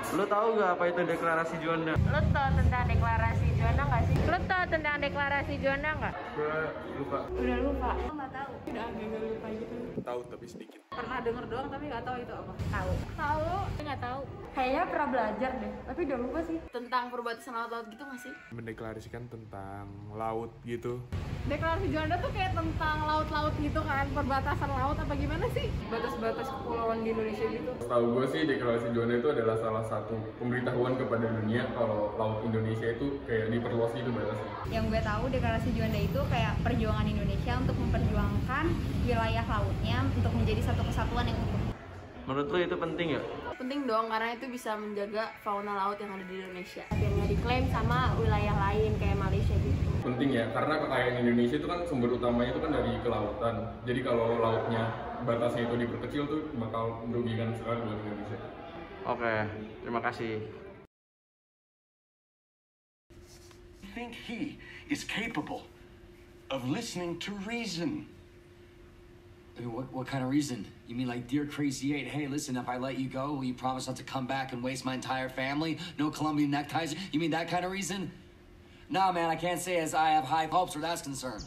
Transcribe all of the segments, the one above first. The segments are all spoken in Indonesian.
Lo tahu nggak apa itu deklarasi Juanda? Lo tau tentang deklarasi Juanda nggak sih? Lo tau tentang deklarasi Juanda nggak? Gue lupa. Udah lupa. Lo nggak tahu? Udah agak lupa gitu. Tahu tapi sedikit. Pernah denger doang tapi nggak tahu itu apa. Tahu. Tahu? Nggak tahu. Kayaknya pernah belajar deh, tapi udah lupa sih. Tentang perbatasan laut-laut gitu nggak sih? Mendeklarasikan tentang laut gitu. Deklarasi Juanda tuh kayak tentang laut-laut gitu kan, perbatasan laut apa gimana sih? Batas-batas kepulauan di Indonesia gitu. Setahu gue sih deklarasi Juanda itu adalah salah satu pemberitahuan kepada dunia kalau laut Indonesia itu kayak diperluas gitu batasnya. Yang gue tahu deklarasi Juanda itu kayak perjuangan Indonesia untuk memperjuangkan wilayah lautnya untuk menjadi satu kesatuan yang utuh. Menurut lo itu penting ya? Penting dong karena itu bisa menjaga fauna laut yang ada di Indonesia. Akhirnya diklaim sama wilayah lain kayak Malaysia gitu. Penting ya, karena kekayaan Indonesia itu kan sumber utamanya itu kan dari kelautan. Jadi kalau lautnya batasnya itu diperkecil tuh bakal merugikan sekali buat Indonesia. Oke, terima kasih. I think he is capable of listening to reason. I mean, what kind of reason? You mean like Dear Crazy 8, hey, listen, if I let you go, will you promise not to come back and waste my entire family? No Colombian neckties? You mean that kind of reason? Nah, man, I can't say as I have high hopes where that's concerned.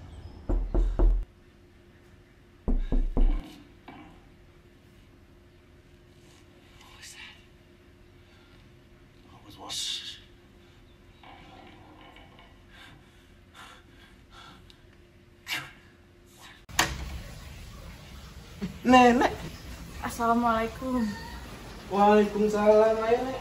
What was that? What was Nenek. Assalamualaikum. Waalaikumsalam, ayo Nek.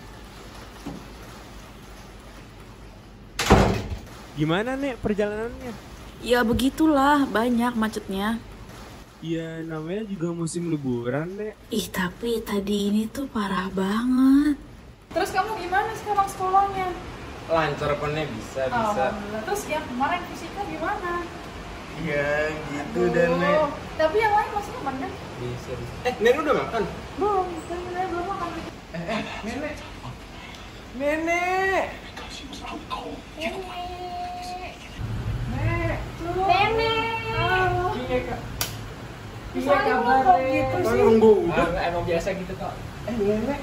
Gimana nih perjalanannya? Ya begitulah, banyak macetnya. Ya namanya juga musim liburan nek. Ih tapi tadi ini tuh parah banget. Terus kamu gimana sekarang sekolahnya? Lancar nih bisa. Alhamdulillah. Terus yang kemarin fisika gimana? Iya gitu dan Nek. Tapi yang lain masih aman kan? Bisa. Nenek udah makan? Belum, saya belum makan. Nenek. Nenek. Nenek. Iya kak. Iya kabar gitu sih. Emang biasa gitu kak. Nenek.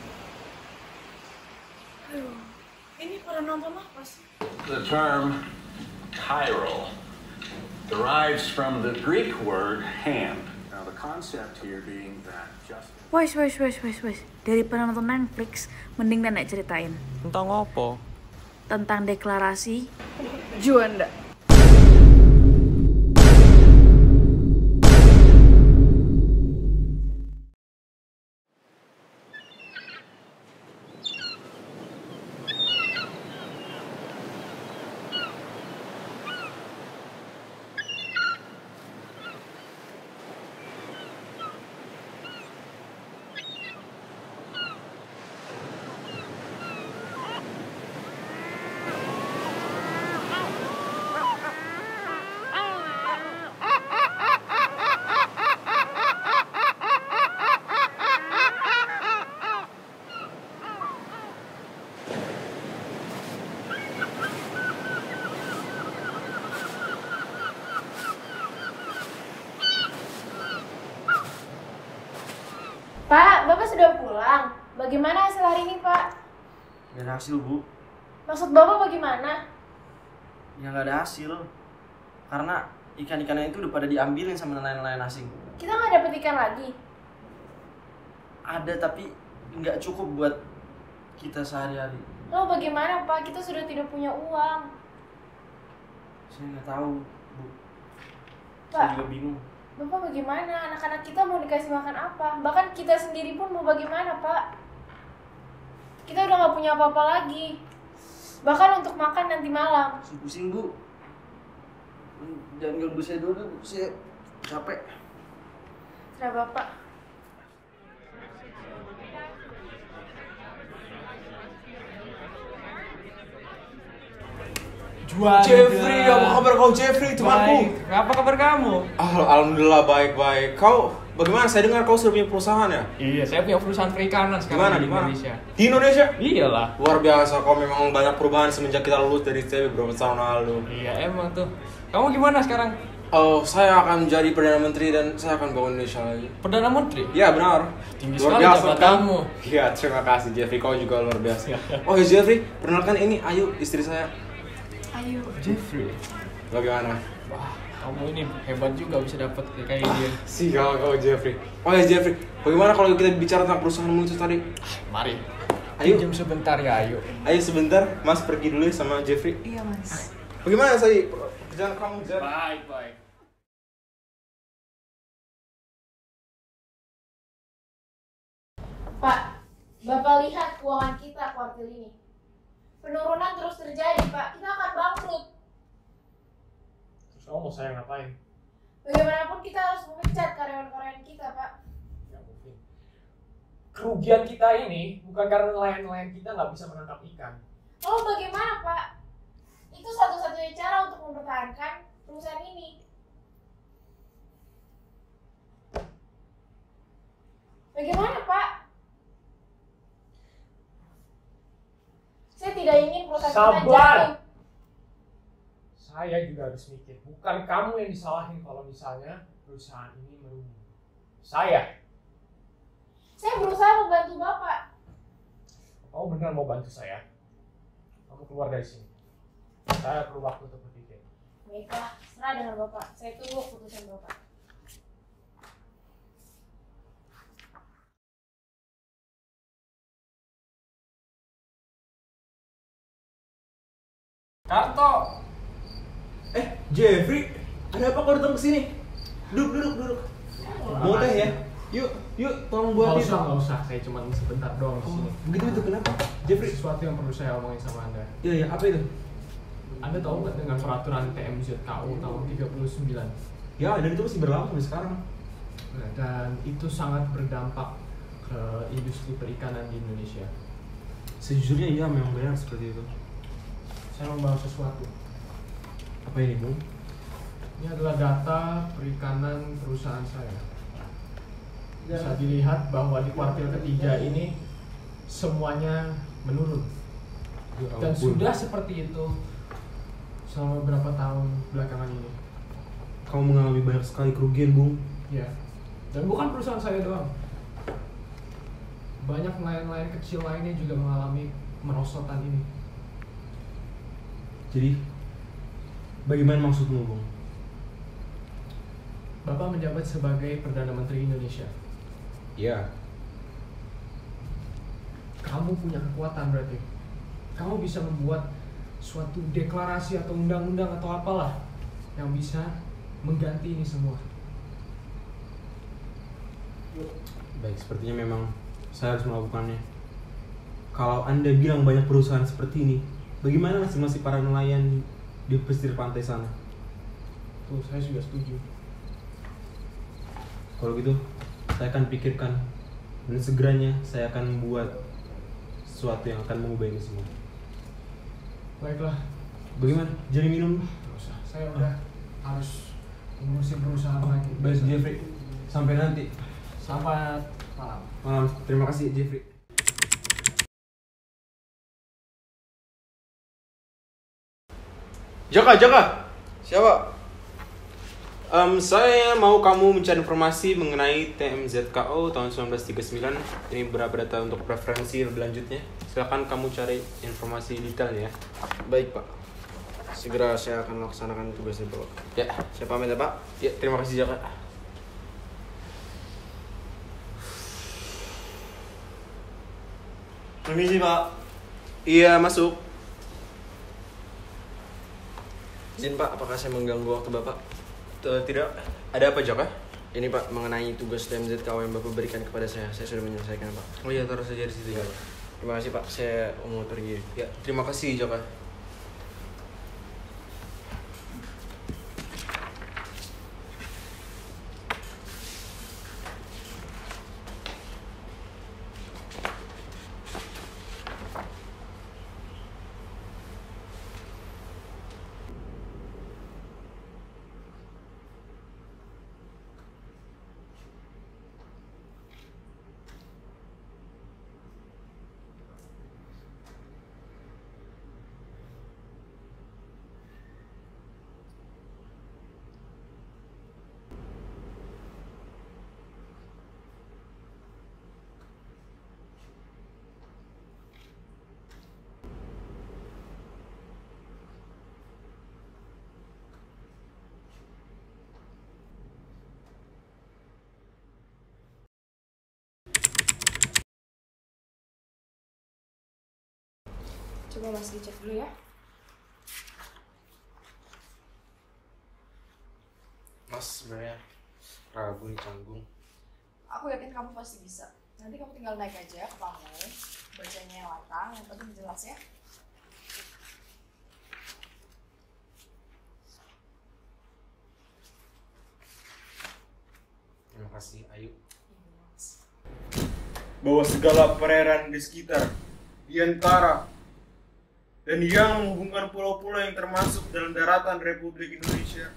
Ini pada nonton apa sih? The term chiral derives from the Greek word hand. Now the concept here being that just Wes. Daripada nonton Netflix, mending Nenek ceritain. Tentang apa? Tentang deklarasi Juanda. Pak, Bapak sudah pulang. Bagaimana hasil hari ini, Pak? Gak ada hasil, Bu. Maksud Bapak bagaimana? Ya gak ada hasil. Karena ikan-ikannya itu udah pada diambilin sama nelayan-nelayan asing. Kita nggak dapet ikan lagi. Ada tapi nggak cukup buat kita sehari-hari. Lalu bagaimana, Pak? Kita sudah tidak punya uang. Saya nggak tahu, Bu. Pak. Saya juga bingung. Bapak bagaimana? Anak-anak kita mau dikasih makan apa? Bahkan kita sendiri pun mau bagaimana, Pak? Kita udah nggak punya apa-apa lagi. Bahkan untuk makan nanti malam. Saya pusing, Bu. Jangan ganggu saya dulu, Bu. Saya capek. Terserah Bapak. Jeffrey, apa kabar kau Jeffrey, temanku? Apa kabar kamu? Alhamdulillah baik-baik. Kau bagaimana? Saya dengar kau sudah punya perusahaan ya? Iya, saya punya perusahaan perikanan sekarang di Indonesia. Di Indonesia? Iyalah. Luar biasa, kau memang banyak perubahan semenjak kita lulus dari ITB beberapa tahun lalu. Iya, emang tuh. Kamu gimana sekarang? Oh, saya akan jadi Perdana Menteri dan saya akan bangun Indonesia lagi. Perdana Menteri? Ya benar. Tinggi Luar sekali biasa jabatanmu. Iya, terima kasih Jeffrey, kau juga luar biasa. Oh ya Jeffrey, perkenalkan ini Ayu, istri saya. Ayo. Jeffrey. Bagaimana? Wah, kamu ini hebat juga bisa dapat kayak dia. Sial kau Jeffrey. Oh ya Jeffrey, bagaimana kalau kita bicara tentang perusahaanmu itu tadi? Mari. Ayo. Pinjam sebentar ya, ayo. Ayo sebentar, Mas pergi dulu sama Jeffrey. Iya mas. Bagaimana tadi kerjaan kamu Jeff? Baik. Pak, Bapak lihat keuangan kita kuartil ini. Penurunan terus terjadi, Pak. Kita akan bangkrut. Terus kamu mau saya ngapain? Bagaimanapun kita harus memecat karyawan-karyawan kita, Pak. Gak mungkin. Kerugian kita ini bukan karena nelayan-nelayan kita nggak bisa menangkap ikan. Oh, bagaimana, Pak? Itu satu-satunya cara untuk mempertahankan perusahaan ini. Bagaimana, Pak? Saya tidak ingin perusahaan kita Sabar! jatuh. Saya juga harus mikir. Bukan kamu yang disalahin kalau misalnya perusahaan ini merugi. Saya. Saya berusaha membantu Bapak. Kamu benar mau bantu saya? Kamu keluar dari sini. Saya perlu waktu untuk berpikir. Baiklah, serah dengan Bapak. Saya tunggu keputusan Bapak. Karto! Jeffrey, ada apa kau datang ke sini? Duduk. Mau teh ya? Yuk, tolong buatin. Nggak usah. Saya cuma sebentar doang di sini. Begitu itu kenapa? Jeffrey, Sesuatu yang perlu saya omongin sama Anda. iya, apa itu? Anda tahu nggak dengan peraturan TMZKU tahun 39? Ya, dan itu masih berlaku sampai sekarang. Nah, dan itu sangat berdampak ke industri perikanan di Indonesia. Sejujurnya iya, memang benar seperti itu. Saya membawa sesuatu. Apa ini, Bung? Ini adalah data perikanan perusahaan saya. Bisa dilihat bahwa di kuartil ketiga ini semuanya menurun. Dan sudah seperti itu selama beberapa tahun belakangan ini. Kamu mengalami banyak sekali kerugian, Bung. Ya. Dan bukan perusahaan saya doang. Banyak nelayan-nelayan kecil lainnya juga mengalami merosotan ini. Jadi, bagaimana maksudmu, Bung? Bapak menjabat sebagai Perdana Menteri Indonesia. Iya. Kamu punya kekuatan berarti. Kamu bisa membuat suatu deklarasi atau undang-undang atau apalah yang bisa mengganti ini semua. Baik, sepertinya memang saya harus melakukannya. Kalau Anda bilang banyak perusahaan seperti ini, bagaimana nasib para nelayan di pesisir pantai sana? Tuh, saya juga setuju. Kalau gitu, saya akan pikirkan dan segeranya saya akan membuat sesuatu yang akan mengubah ini semua. Baiklah. Bagaimana? Jadi minum? Nggak usah. Saya udah harus ngurusin perusahaan lagi. Baik, Jeffrey. Sampai nanti. Selamat malam. Malam. Terima kasih, Jeffrey. Jaka. Siapa? Saya mau kamu mencari informasi mengenai TMZKO tahun 1939. Ini beberapa data untuk referensi lebih lanjutnya. Silakan kamu cari informasi detailnya ya. Baik, Pak. Segera saya akan melaksanakan tugasnya, Pak. Ya, Saya pamit ya, Pak. ya terima kasih Jaka. Permisi, Pak. Iya, masuk. Izin, Pak, apakah saya mengganggu waktu Bapak? Tidak. Ada apa, Jaka? Ini, Pak, mengenai tugas TMZKO yang Bapak berikan kepada saya. Saya sudah menyelesaikan, Pak. Oh iya, taruh saja di situ ya. Terima kasih, Pak. Saya mau pergi. Ya, terima kasih Jaka. Coba Mas dicek dulu ya. Mas sebenarnya ragu nih canggung. Aku yakin kamu pasti bisa. Nanti kamu tinggal naik aja ke panggung, bacanya yang lantang, yang penting jelas ya. Terima kasih, Ayu. Bahwa segala perairan di sekitar, di antara, dan yang menghubungkan pulau-pulau yang termasuk dalam daratan Republik Indonesia,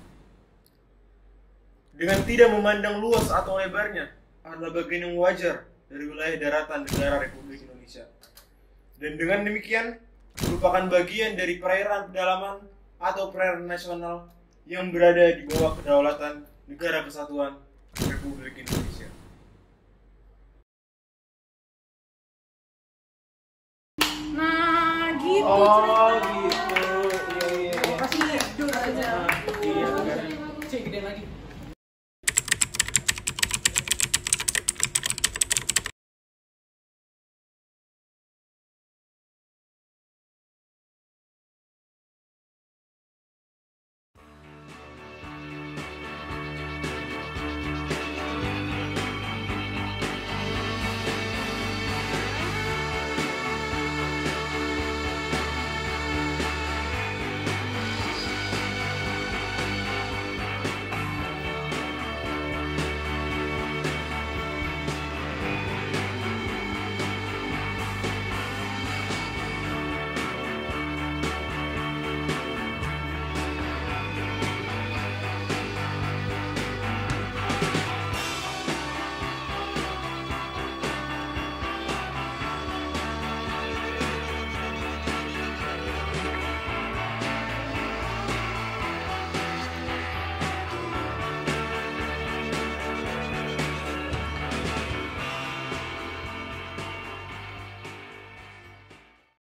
dengan tidak memandang luas atau lebarnya, adalah bagian yang wajar dari wilayah daratan negara Republik Indonesia. Dan dengan demikian, merupakan bagian dari perairan pedalaman atau perairan nasional yang berada di bawah kedaulatan Negara Kesatuan Republik Indonesia. Nah, gitu Oh, ceritanya.